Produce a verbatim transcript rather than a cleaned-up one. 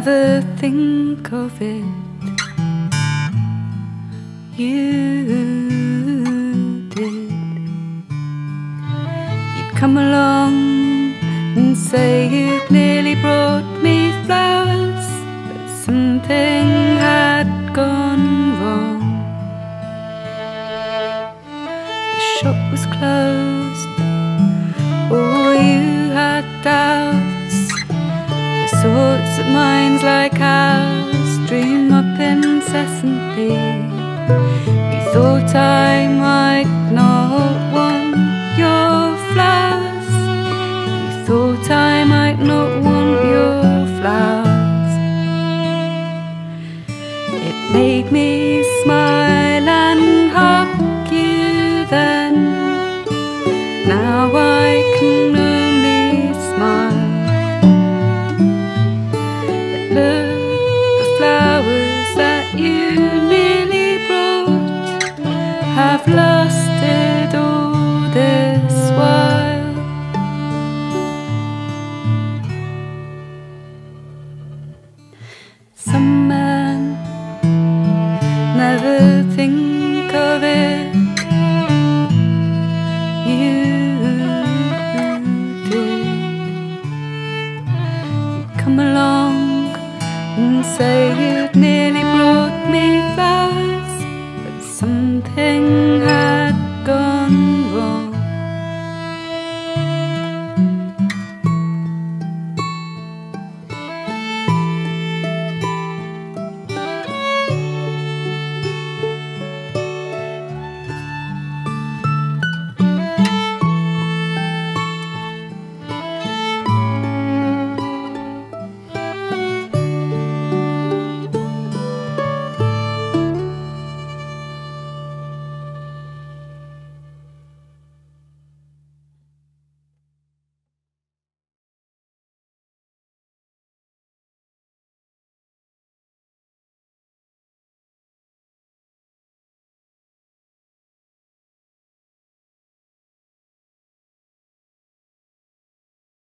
never think of it. You did. You'd come along and say you'd nearly brought me flowers, but something had gone wrong. The shop was closed, or you had doubts. The sorts of minds like ours dream up incessantly. You thought I might not want your flowers. You thought I might not want your flowers. It made me smile and hug you then. Now I can only smile. But look, the flowers that you nearly brought have lasted all this while. Some men never think of it. You did. You'd come along and say you'd nearly brought me flowers, but something happened.